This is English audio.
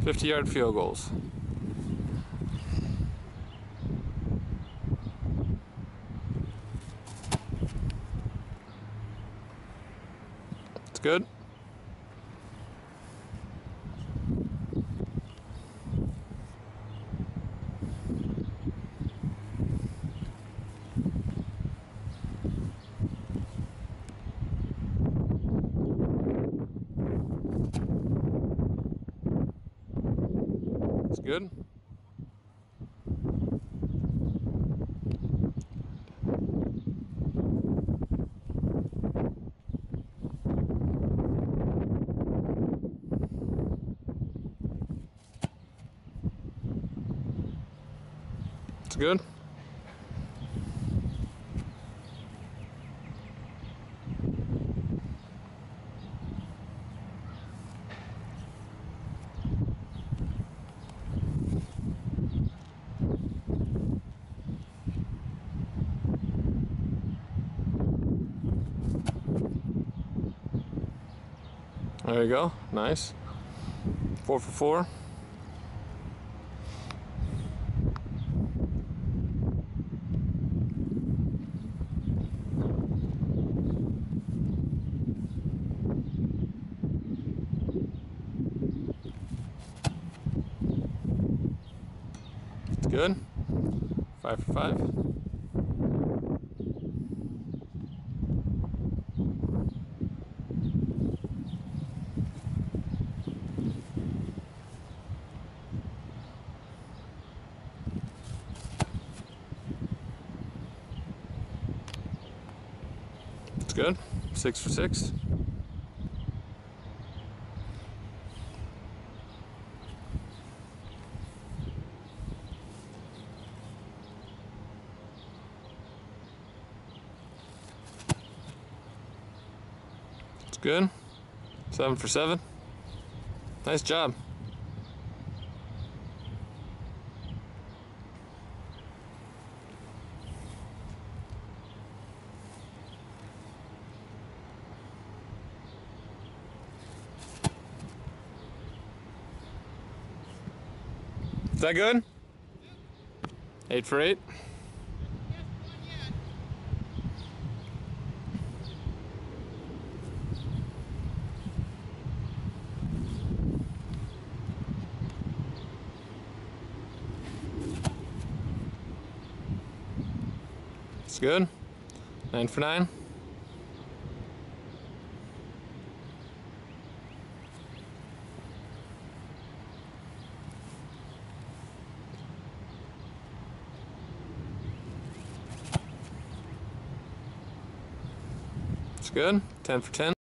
50-yard field goals. It's good. It's good. It's good. There you go. Nice. 4 for 4. It's good. 5 for 5. It's good. 6 for 6. It's good. 7 for 7. Nice job. Is that good? 8 for 8. It's good. 9 for 9. It's good. 10 for 10.